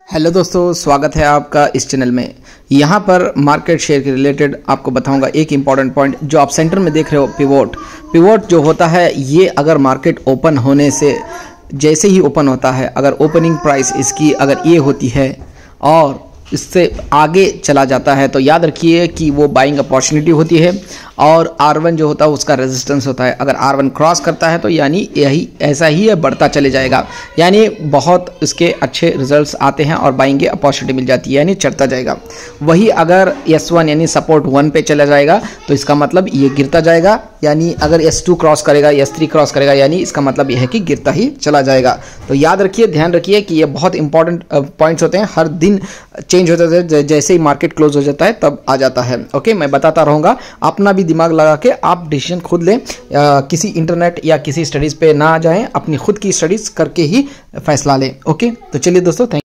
Hello दोस्तों, स्वागत है आपका इस चैनल में। यहाँ पर मार्केट शेयर के रिलेटेड आपको बताऊंगा एक इम्पॉर्टेंट पॉइंट। जो आप सेंटर में देख रहे हो पिवोट जो होता है, ये अगर मार्केट ओपन होने से जैसे ही ओपन होता है, अगर ओपनिंग प्राइस इसकी अगर ये होती है और इससे आगे चला जाता है तो याद रखिए कि वो बाइंग अपॉर्चुनिटी होती है। और R1 जो होता है उसका रेजिस्टेंस होता है। अगर R1 क्रॉस करता है तो यानी यही ऐसा ही है, बढ़ता चले जाएगा, यानी बहुत इसके अच्छे रिजल्ट्स आते हैं और बाइंग की अपॉर्चुनिटी मिल जाती है, यानी चढ़ता जाएगा। वही अगर S1 यानी सपोर्ट 1 पे चला जाएगा तो इसका मतलब ये गिरता जाएगा, यानी अगर S2 क्रॉस करेगा, S3 क्रॉस करेगा, यानी इसका मतलब यह है कि गिरता ही चला जाएगा। तो याद रखिए, ध्यान रखिए कि ये बहुत इंपॉर्टेंट पॉइंट्स होते हैं। हर दिन चेंज होता है, जैसे ही मार्केट क्लोज हो जाता है तब आ जाता है। ओके, मैं बताता रहूँगा, अपना भी दिमाग लगा के आप डिसीजन खुद लें। किसी इंटरनेट या किसी स्टडीज़ पे ना जाएं, अपनी खुद की स्टडीज़ करके ही फैसला लें। ओके, तो चलिए दोस्तों, थैंक